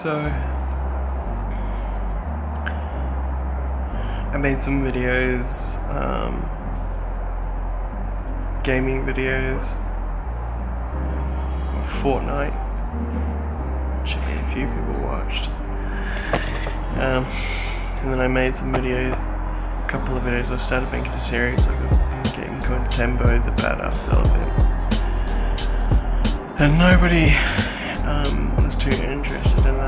So I made some videos, gaming videos, of Fortnite, which a few people watched, and then I made some videos, a couple of videos. I started making a series of a game called Tembo the Badass Elephant, and nobody was too interested in